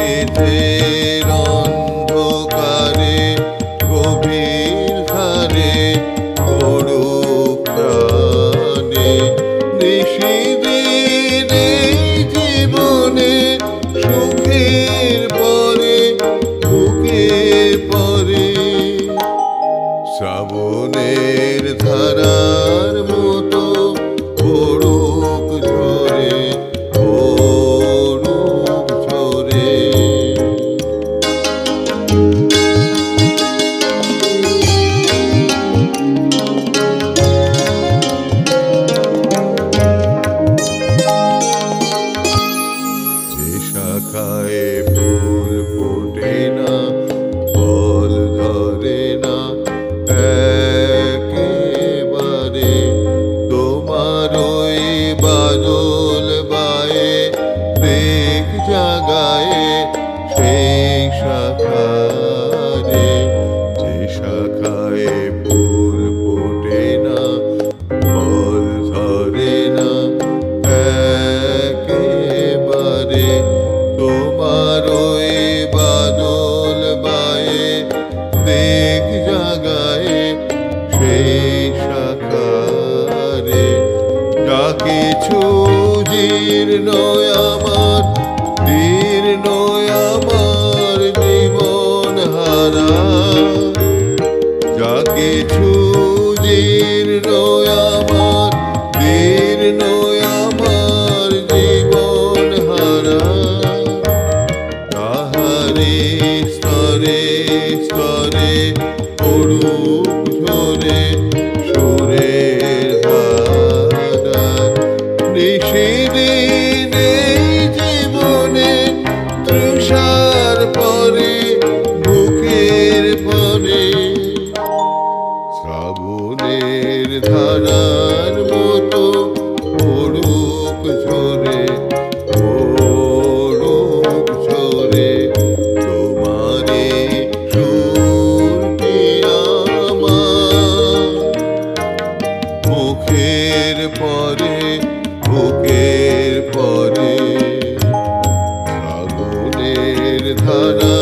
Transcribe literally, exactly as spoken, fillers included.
নিশীথের অন্ধকারে গভীর ধারে করুক প্রাণে নিশিদিন এই জীবনে সুখের পরে বুকের পরে শ্রাবণের ধারার মতো পড়ুক ঝরে পড়ুক ঝরে যে শাখায় ফুল ফোটে না ফল ধরে না একেবারে তোমার ওই বাদল বায়ে দেখ জাগায়ে সেই শাখারে যে শাখায় ফুল ফোটে না ফল ধরে না একেবারে তোমার ওই বাদল বায়ে দেখ জাগায়ে সেই শাখারে যা কিছু জীর্ণ আমার দীর্ণ আমার জীবন হারা যা কিছু জীর্ণ আমার দীর্ণ আমার জীবন হারা তাহারে স্তরে স্তরে পড়ুক ঝরে সুরের ধারা নিশিদিন এই জীবনে তৃষার পরে বুকের পরে শ্রাবণের ধারার মতো পড়ুক ঝরে পড়ুক ঝরে তোমারে সুরটি আমার মুখের পরে বুকের পরে শ্রাবণের ধারা